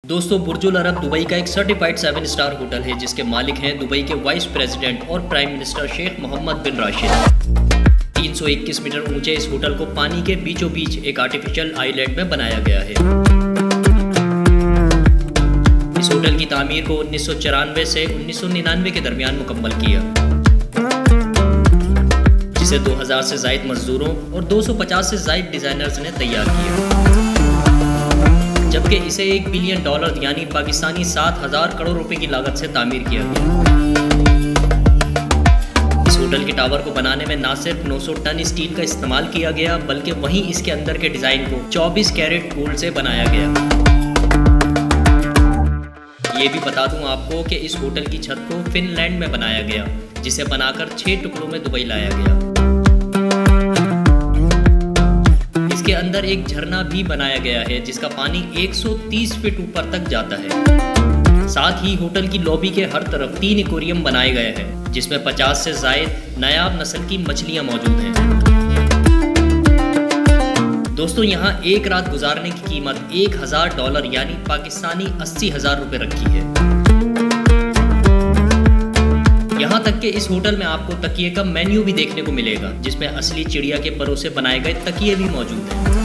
दोस्तों, बुर्जुल अरब दुबई का एक सर्टिफाइड 7 स्टार होटल है जिसके मालिक हैं दुबई के वाइस प्रेसिडेंट और prime minister Sheikh Mohammed bin Rashid. 321 metre ऊंचे इस होटल को पानी के बीचों बीच एक आर्टिफिशियल आइलैंड में बनाया गया है। इस होटल की तामीर को 1994 से 1999 के दरमियान मुकम्मल किया, जिसे 2000 से ज़ायद मजदूरों और 250 से ज़ायद डिज़ाइनर्स ने तैयार किया, जबकि इसे $1 बिलियन यानी पाकिस्तानी 7,000 करोड़ रुपए की लागत से तामीर किया गया। इस होटल के टावर को बनाने में न सिर्फ 900 टन स्टील का इस्तेमाल किया गया, बल्कि वहीं इसके अंदर के डिज़ाइन को 24 कैरेट गोल्ड से बनाया गया। ये भी बता दूं आपको कि इस होटल की छत को फिनलैंड में बनाया गया, जिसे बनाकर 6 टुकड़ों में दुबई लाया गया। इसके अंदर एक झरना भी बनाया गया है जिसका पानी 130 फीट ऊपर तक जाता है। साथ ही होटल की लॉबी के हर तरफ 3 एक्वेरियम बनाए गए हैं जिसमें 50 से ज़ायद नायाब नस्ल की मछलियां मौजूद हैं। दोस्तों, यहाँ एक रात गुजारने की कीमत $1,000 यानी पाकिस्तानी 80,000 रुपये रखी है। यहाँ तक कि इस होटल में आपको तकिए का मेन्यू भी देखने को मिलेगा, जिसमें असली चिड़िया के परों से बनाए गए तकिए भी मौजूद हैं।